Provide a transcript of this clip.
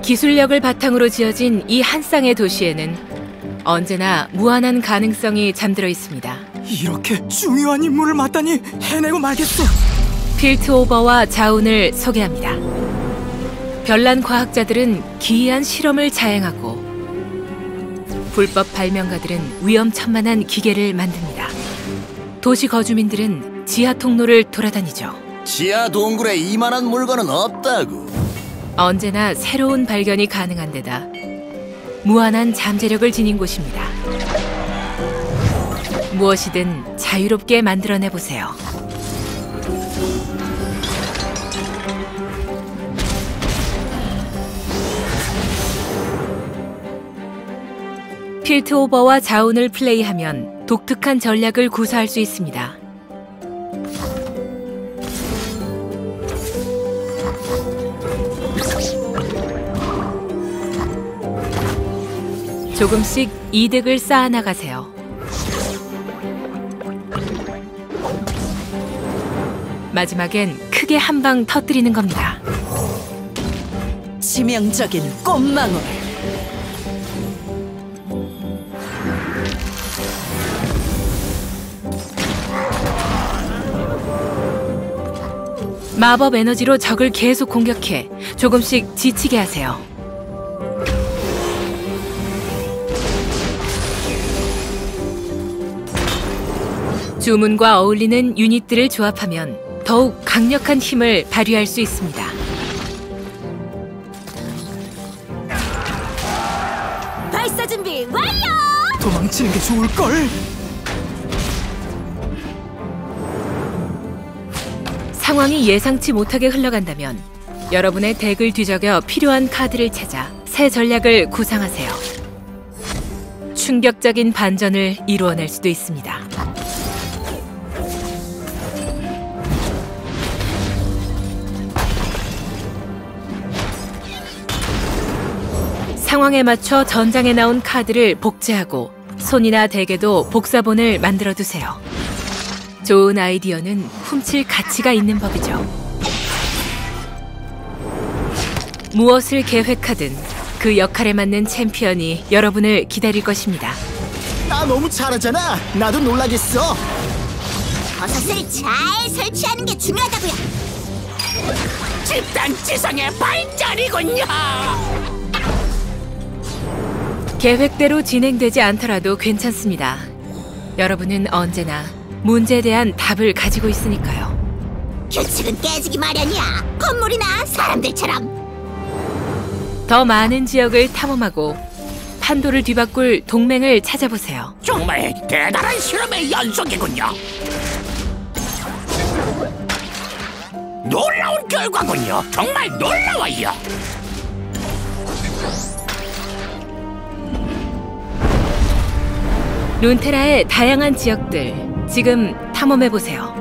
기술력을 바탕으로 지어진 이 한 쌍의 도시에는 언제나 무한한 가능성이 잠들어 있습니다. 이렇게 중요한 임무를 맡다니 해내고 말겠어. 필트오버와 자운을 소개합니다. 별난 과학자들은 기이한 실험을 자행하고 불법 발명가들은 위험천만한 기계를 만듭니다. 도시 거주민들은 지하 통로를 돌아다니죠. 지하 동굴에 이만한 물건은 없다고. 언제나 새로운 발견이 가능한 데다 무한한 잠재력을 지닌 곳입니다. 무엇이든 자유롭게 만들어내보세요. 필트오버와 자운을 플레이하면 독특한 전략을 구사할 수 있습니다. 조금씩 이득을 쌓아나가세요. 마지막엔 크게 한 방 터뜨리는 겁니다. 치명적인 꽃망울. 마법 에너지로 적을 계속 공격해 조금씩 지치게 하세요. 주문과 어울리는 유닛들을 조합하면 더욱 강력한 힘을 발휘할 수 있습니다. 발사 준비 완료! 도망치는 게 좋을걸. 상황이 예상치 못하게 흘러간다면 여러분의 덱을 뒤적여 필요한 카드를 찾아 새 전략을 구상하세요. 충격적인 반전을 이루어낼 수도 있습니다. 상황에 맞춰 전장에 나온 카드를 복제하고 손이나 덱에도 복사본을 만들어 두세요. 좋은 아이디어는 훔칠 가치가 있는 법이죠. 무엇을 계획하든 그 역할에 맞는 챔피언이 여러분을 기다릴 것입니다. 나 너무 잘하잖아. 나도 놀라겠어. 버섯을 잘 설치하는 게 중요하다고요. 집단 지성의 발전이군요. 계획대로 진행되지 않더라도 괜찮습니다. 여러분은 언제나 문제에 대한 답을 가지고 있으니까요. 규칙은 깨지기 마련이야. 건물이나 사람들처럼. 더 많은 지역을 탐험하고 판도를 뒤바꿀 동맹을 찾아보세요. 정말 대단한 실험의 연속이군요. 놀라운 결과군요. 정말 놀라워요. 룬테라의 다양한 지역들 지금 탐험해보세요.